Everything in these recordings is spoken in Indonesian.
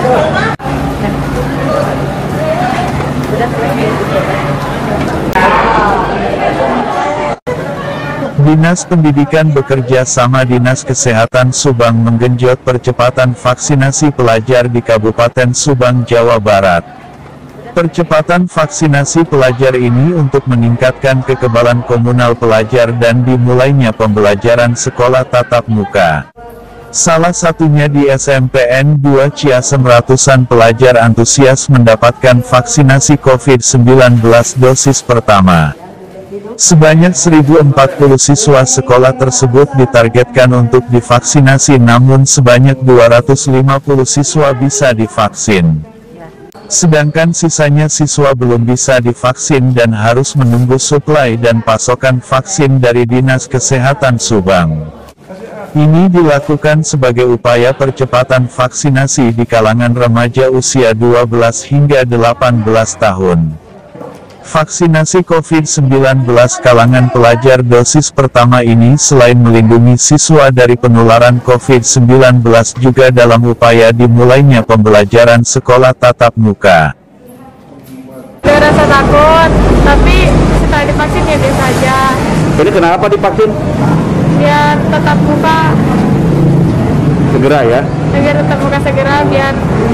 Dinas Pendidikan bekerja sama Dinas Kesehatan Subang menggenjot percepatan vaksinasi pelajar di Kabupaten Subang, Jawa Barat. Percepatan vaksinasi pelajar ini untuk meningkatkan kekebalan komunal pelajar dan dimulainya pembelajaran sekolah tatap muka. Salah satunya di SMPN 2 Ciasem, ratusan pelajar antusias mendapatkan vaksinasi COVID-19 dosis pertama. Sebanyak 1.040 siswa sekolah tersebut ditargetkan untuk divaksinasi, namun sebanyak 250 siswa bisa divaksin. Sedangkan sisanya siswa belum bisa divaksin dan harus menunggu suplai dan pasokan vaksin dari Dinas Kesehatan Subang. Ini dilakukan sebagai upaya percepatan vaksinasi di kalangan remaja usia 12 hingga 18 tahun. Vaksinasi COVID-19 kalangan pelajar dosis pertama ini selain melindungi siswa dari penularan COVID-19 juga dalam upaya dimulainya pembelajaran sekolah tatap muka. Ada rasa takut, tapi setelah divaksin ya biasa aja. Jadi kenapa divaksin? Biar tetap muka Segera ya? biar tetap muka segera, biar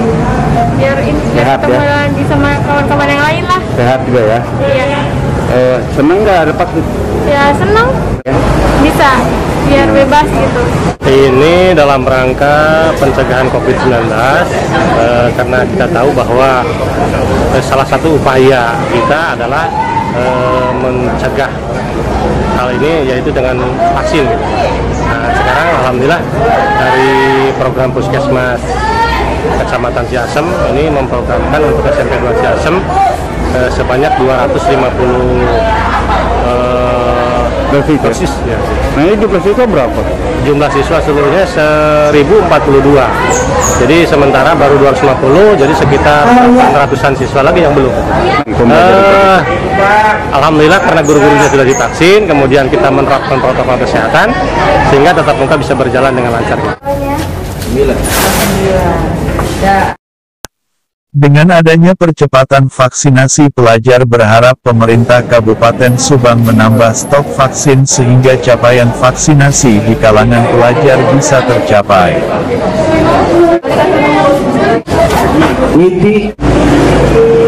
Sehat, ketemu ya? lagi sama kawan-kawan yang lain lah. Sehat juga ya? Iya. Seneng nggak dapat? Ya senang. Ya. Bisa, biar bebas gitu. Ini dalam rangka pencegahan COVID-19, karena kita tahu bahwa salah satu upaya kita adalah mencegah hal ini, yaitu dengan vaksin. Nah, sekarang alhamdulillah dari program Puskesmas Kecamatan Ciasem ini memprogramkan untuk SMP 2 Ciasem sebanyak 250 dosis. Ya. Nah, ini jumlah siswa berapa? Jumlah siswa seluruhnya 1042. Jadi sementara baru 250, jadi sekitar 400-an siswa lagi yang belum. Alhamdulillah karena guru-gurunya sudah divaksin, kemudian kita menerapkan protokol kesehatan sehingga tatap muka bisa berjalan dengan lancar. Dengan adanya percepatan vaksinasi, pelajar berharap pemerintah Kabupaten Subang menambah stok vaksin sehingga capaian vaksinasi di kalangan pelajar bisa tercapai. Widi.